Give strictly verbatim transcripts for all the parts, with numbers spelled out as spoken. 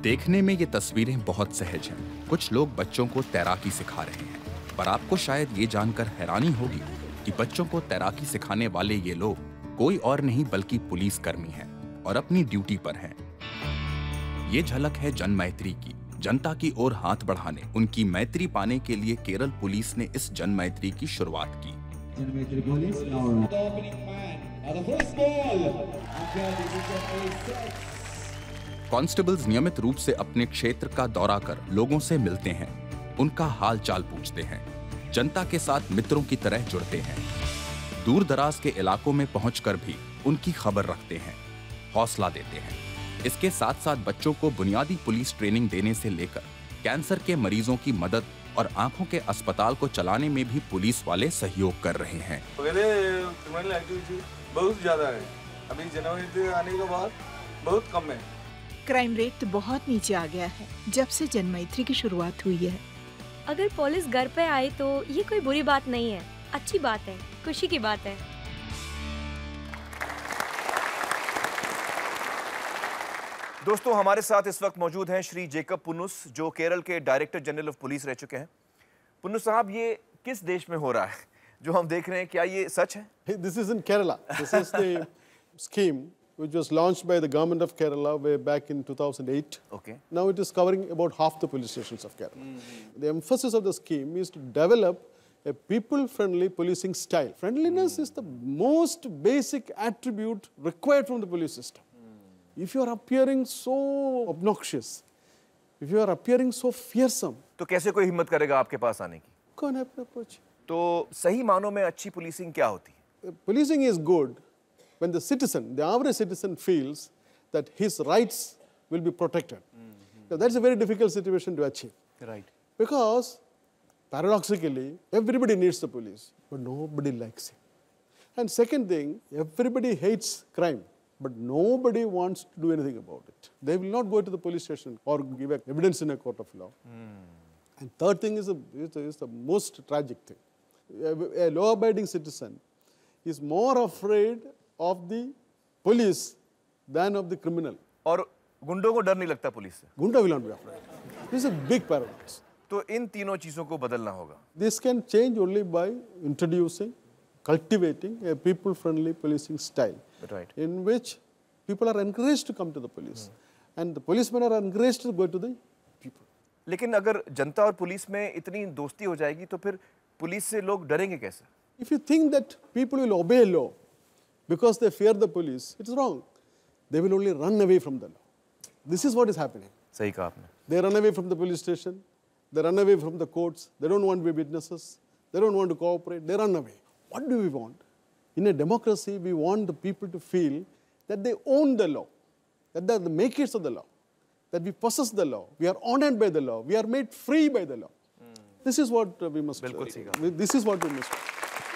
देखने में ये तस्वीरें बहुत सहज हैं। कुछ लोग बच्चों को तैराकी सिखा रहे हैं, पर आपको शायद ये जानकर हैरानी होगी कि बच्चों को तैराकी सिखाने वाले ये लोग कोई और नहीं बल्कि पुलिस कर्मी हैं और अपनी ड्यूटी पर हैं। ये झलक है जन मैत्री की। जनता की ओर हाथ बढ़ाने, उनकी मैत्री पाने के लिए केरल पुलिस ने इस जन मैत्री की शुरुआत की। कांस्टेबल्स नियमित रूप से अपने क्षेत्र का दौरा कर लोगों से मिलते हैं, उनका हाल चाल पूछते हैं, जनता के साथ मित्रों की तरह जुड़ते हैं। दूर दराज के इलाकों में पहुंचकर भी उनकी खबर रखते हैं, हौसला देते हैं। इसके साथ साथ बच्चों को बुनियादी पुलिस ट्रेनिंग देने से लेकर कैंसर के मरीजों की मदद और आंखों के अस्पताल को चलाने में भी पुलिस वाले सहयोग कर रहे हैं। क्रिमिनल एक्टिविटी बहुत ज्यादा है, अभी जनवरी आने के बाद बहुत कम है। क्राइम रेट तो बहुत नीचे आ गया है जब से जन मैत्री की शुरुआत हुई है। अगर पुलिस घर पे आए तो ये कोई बुरी बात नहीं है, अच्छी बात है, खुशी की बात है। दोस्तों, हमारे साथ इस वक्त मौजूद हैं श्री जेकब पुनुस, जो केरल के डायरेक्टर जनरल ऑफ पुलिस रह चुके हैं। पुनुस साहब, ये किस देश में हो रहा है जो हम देख रहे हैं, क्या ये सच है? This is in Kerala. This is the scheme which was launched by the government of Kerala way back in two thousand eight. Okay. Now it is covering about half the police stations of Kerala. Mm-hmm. The emphasis of the scheme is to develop a people-friendly policing style. Friendliness mm. is the most basic attribute required from the police system. Mm. If you are appearing so obnoxious, if you are appearing so fearsome, तो कैसे कोई हिम्मत करेगा आपके पास आने की? कौन है अपने approach? तो सही मानों में अच्छी पुलिसिंग क्या होती है? Policing is good when the citizen, the average citizen, feels that his rights will be protected. Mm-hmm. Now, that's a very difficult situation to achieve. Right. Because, paradoxically, everybody needs the police, but nobody likes him. And second thing, everybody hates crime, but nobody wants to do anything about it. They will not go to the police station or give evidence in a court of law. Mm. And third thing is the, is the, is the most tragic thing. A, a law-abiding citizen is more afraid of the police than of the criminal. और गुंडों को डर नहीं लगता police से? Gunda will not be afraid. This is a big paradox. तो इन तीनों चीजों को बदलना होगा. This can change only by introducing, cultivating a people-friendly policing style. Right. In which people are encouraged to come to the police, hmm. and the policemen are encouraged to go to the people. लेकिन अगर जनता और police में इतनी दोस्ती हो जाएगी तो फिर पुलिस से लोग डरेंगे कैसे? If you think that people will obey law because they fear the police, it is wrong. They will only run away from the law. This is what is happening. सही कहा आपने. They run away from the police station. They run away from the courts. They don't want to be witnesses. They don't want to cooperate. They run away. What do we want? In a democracy, we want the people to feel that they own the law, that they are the makers of the law, that we possess the law, we are honored by the law, we are made free by the law. Mm. This is what uh, we must do. This is what we must do.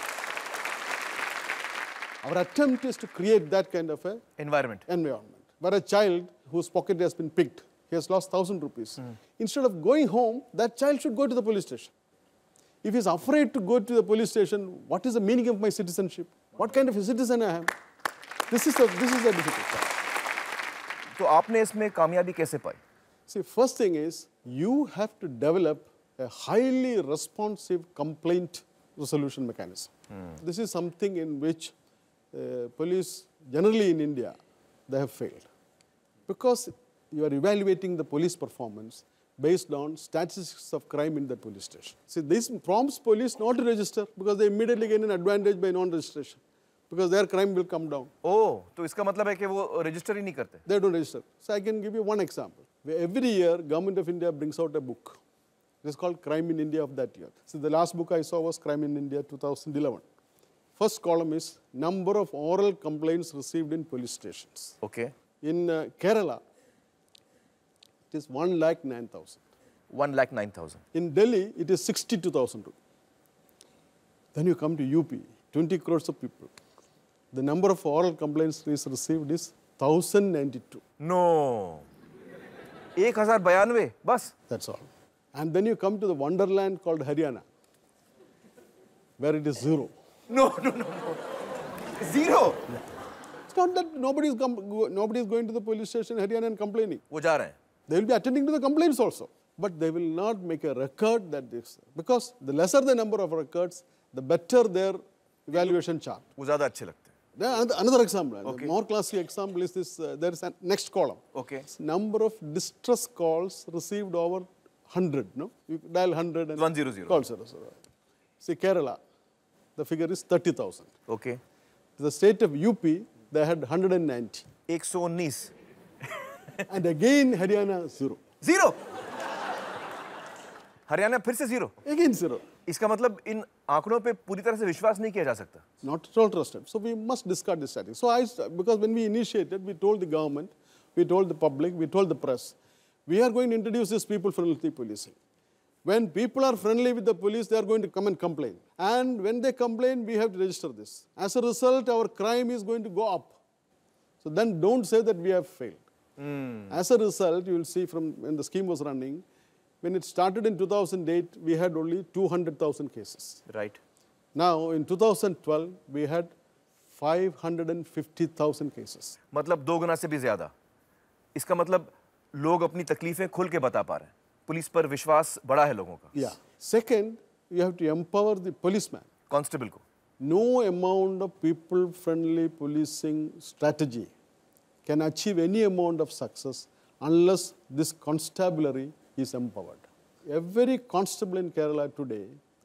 Our attempt is to create that kind of a environment. environment where a child whose pocket has been picked, he has lost thousand rupees. Mm. Instead of going home, that child should go to the police station. If he is afraid to go to the police station, what is the meaning of my citizenship? What kind of a citizen I am? This is the, this is the difficult part. तो आपने इसमें कामयाबी कैसे पाई? See, first thing is, you have to develop a highly responsive complaint resolution mechanism. Hmm. This is something in which uh, police, generally in India, they have failed. Because you are evaluating the police performance based on statistics of crime in that police station. See, this prompts police not to register because they immediately gain an advantage by non-registration. Because their crime will come down. Oh, तो इसका मतलब है कि वो register ही नहीं करते? They don't register. So I can give you one example. Every year, Government of India brings out a book. It is called Crime in India of that year. So the last book I saw was Crime in India two thousand eleven. First column is number of oral complaints received in police stations. Okay. In uh, Kerala, it is one lakh nine thousand. one lakh nine thousand. In Delhi, it is sixty-two thousand. Then you come to U P, twenty crores of people. The number of oral complaints received is one thousand ninety-two. No. एक हजार बयानवे, बस. That's all. And then you come to the wonderland called Haryana, where it is zero. No, no, no, no. Zero? Yeah. It's not that nobody is, nobody is going to the police station in Haryana and complaining. वो जा रहे हैं. They will be attending to the complaints also, but they will not make a record that this, because the lesser the number of records, the better their evaluation chart. वो ज़्यादा अच्छे लगते हैं. Then another, another example, Okay. the more classic example is this, uh, there is a next column. Okay. Number of distress calls received over one hundred, no? You dial one hundred and one hundred. calls. See, Kerala, the figure is thirty thousand. Okay. The state of U P, they had one hundred ninety. एक सौ उन्नीस. And again, Haryana, zero. Zero. Haryana फिर से zero. Again, zero. इसका मतलब इन आंकड़ों पे पूरी तरह से विश्वास नहीं किया जा सकता. Not at all trusted. So we must discard this static. So I, because when we initiated, we told the government, we told the public, we told the press, we are going to introduce this people-friendly policing. When people are friendly with the police, they are going to come and complain. And when they complain, we have to register this. As a result, our crime is going to go up. So then don't say that we have failed. Mm. As a result, you will see from when the scheme was running, when it started in two thousand eight, we had only two hundred thousand cases. Right. Now, in two thousand twelve, we had five hundred fifty thousand cases. मतलब दो गुना से भी ज़्यादा. इसका मतलब लोग अपनी तकलीफें खुल के बता पा रहे हैं. पुलिस पर विश्वास बढ़ा है लोगों का. Yeah. Second, you have to empower the policeman. Constable को. No amount of people-friendly policing strategy can achieve any amount of success unless this constabulary is empowered. Every constable in Kerala today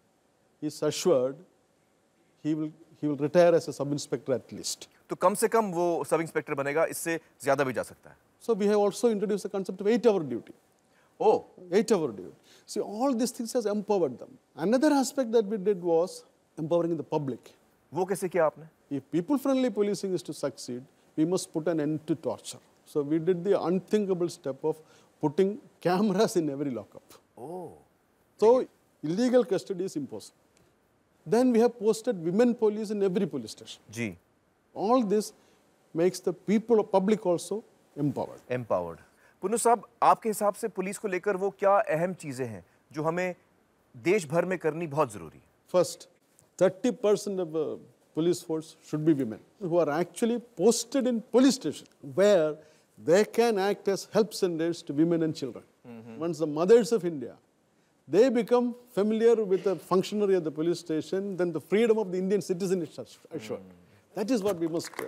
is assured he will, he will retire as a sub-inspector at least. तो कम से कम वो sub inspector बनेगा, इससे ज़्यादा भी जा सकता है. So we have also introduced the concept of eight-hour duty. Oh. Eight-hour duty. See, all these things has empowered them. Another aspect that we did was empowering the public. वो कैसे किया आपने? If people-friendly policing is to succeed, we must put an end to torture. So we did the unthinkable step of putting cameras in every lockup. Oh. So illegal custody is impossible. Then we have posted women police in every police station. Ji. All this makes the people, public also empowered. Empowered. Punnu साहब, आपके हिसाब से police को लेकर वो क्या अहम चीजें हैं जो हमें देश भर में करनी बहुत जरूरी है? First, thirty percent of the police force should be women who are actually posted in police station where they can act as help centers to women and children. Mm-hmm. Once the mothers of India, they become familiar with a functionary at the police station, then the freedom of the Indian citizen is assured. Mm. That is what we must uh,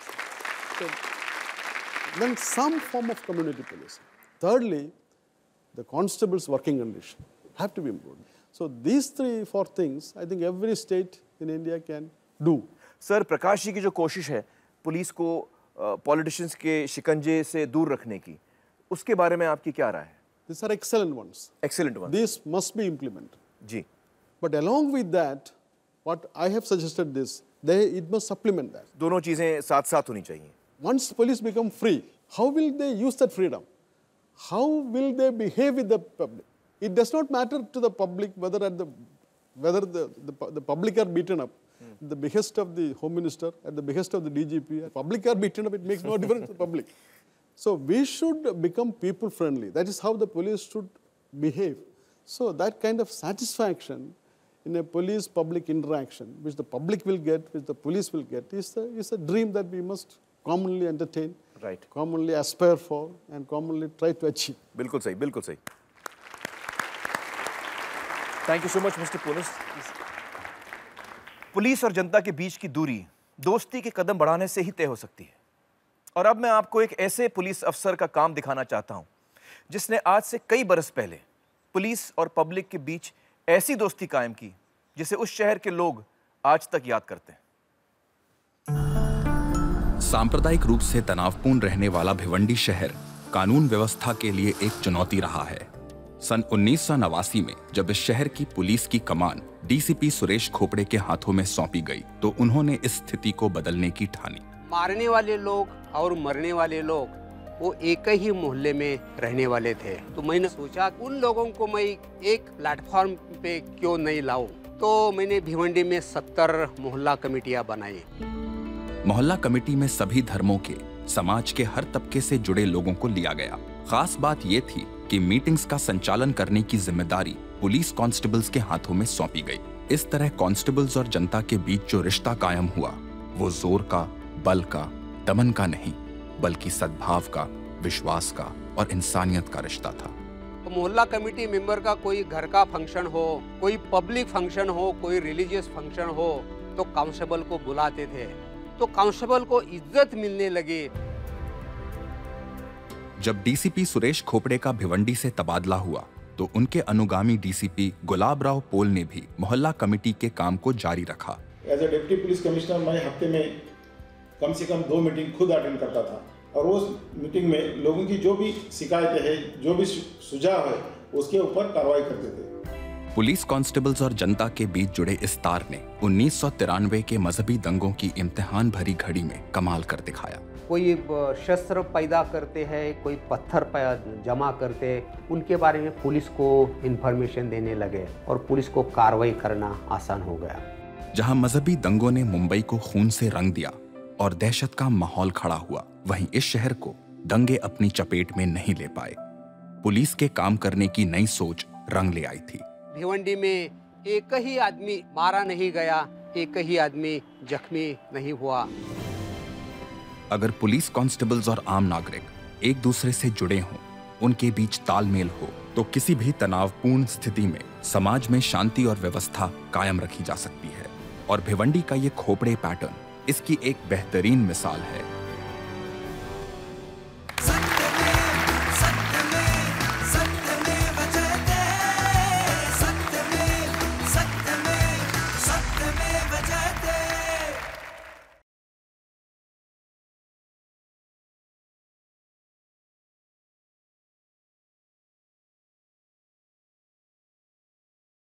so, then some form of community policing. Thirdly, the constables' working conditions have to be improved. So these three, four things, I think every state in India can do. Sir, Prakash ji की जो कोशिश है police को politicians के शिकंजे से दूर रखने की, उसके बारे में आपकी क्या राय है? These are excellent ones. Excellent ones. These must be implemented. Ji. But along with that, what I have suggested this, they it must supplement that. दोनों चीजें साथ-साथ होनी चाहिए. Once police become free, how will they use that freedom? How will they behave with the public? It does not matter to the public whether at the whether the, the, the public are beaten up. Hmm. At the behest of the Home Minister, at the behest of the D G P, public are beaten up, it makes no difference to the public. So we should become people friendly. That is how the police should behave. So that kind of satisfaction in a police-public interaction, which the public will get, which the police will get, is a, is a dream that we must commonly entertain, right, commonly aspire for, and commonly try to achieve. बिल्कुल सही, बिल्कुल सही. Thank you so much, Mister Punis. Police और जनता के बीच की दूरी दोस्ती के कदम बढ़ाने से ही तय हो सकती है. और अब मैं आपको एक ऐसे पुलिस अफसर का काम दिखाना चाहता हूं जिसने आज से कई बरस पहले पुलिस और पब्लिक के बीच ऐसी दोस्ती कायम की जिसे उस शहर के लोग आज तक याद करते हैं. सांप्रदायिक रूप से तनावपूर्ण रहने वाला भिवंडी शहर कानून व्यवस्था के लिए एक चुनौती रहा है. सन उन्नीस सौ नवासी में जब इस शहर की पुलिस की कमान डीसीपी सुरेश खोपड़े के हाथों में सौंपी गई तो उन्होंने इस स्थिति को बदलने की ठानी. मारने वाले लोग और मरने वाले लोग वो एक ही मोहल्ले में रहने वाले थे. तो मैंने सोचा उन लोगों को मैं एक प्लेटफॉर्म पे क्यों नहीं लाऊं. तो मैंने भिवंडी में सत्तर मोहल्ला कमेटियां बनाई. मोहल्ला कमेटी में सभी धर्मों के, समाज के हर तबके से जुड़े लोगों को लिया गया. खास बात ये थी कि मीटिंग्स का संचालन करने की जिम्मेदारी पुलिस कांस्टेबल्स के हाथों में सौंपी गई. इस तरह कांस्टेबल्स और जनता के बीच जो रिश्ता कायम हुआ वो जोर का, बल का, दमन का नहीं, बल्कि सद्भाव का, विश्वास का और इंसानियत का रिश्ता था। मोहल्ला कमेटी मेंबर का कोई घर का फंक्शन हो, कोई पब्लिक फंक्शन हो, कोई रिलीजियस फंक्शन हो, तो कांस्टेबल को बुलाते थे, तो कांस्टेबल को इज्जत मिलने लगी। जब डीसीपी सुरेश खोपड़े का भिवंडी से तबादला हुआ तो उनके अनुगामी डीसीपी गुलाब राव पोल ने भी मोहल्ला कमेटी के काम को जारी रखा। As a deputy police commissioner मैं हफ्ते में कम से कम दो मीटिंग खुद अटेंड करता था और उस मीटिंग में लोगों की जो भी शिकायतें हैं, जो भी सुझाव है, उसके ऊपर कार्रवाई करते थे। पुलिस कांस्टेबल्स और जनता के बीच जुड़े इस तार ने उन्नीस सौ तिरानवे के मजहबी दंगों की इम्तिहान भरी घड़ी में कमाल कर दिखाया। कोई शस्त्र पैदा करते हैं, कोई पत्थर जमा करते, उनके बारे में पुलिस को इन्फॉर्मेशन देने लगे और पुलिस को कार्रवाई करना आसान हो गया। जहां मजहबी दंगों ने मुंबई को खून से रंग दिया और दहशत का माहौल खड़ा हुआ, वहीं इस शहर को दंगे अपनी चपेट में नहीं ले पाए। पुलिस के काम करने की नई सोच रंग ले आई थी। भिवंडी में एक ही आदमी मारा नहीं गया, एक ही आदमी जख्मी नहीं हुआ। अगर पुलिस कांस्टेबल्स और आम नागरिक एक दूसरे से जुड़े हों, उनके बीच तालमेल हो, तो किसी भी तनावपूर्ण स्थिति में समाज में शांति और व्यवस्था कायम रखी जा सकती है। और भिवंडी का ये खोपड़े पैटर्न इसकी एक बेहतरीन मिसाल है।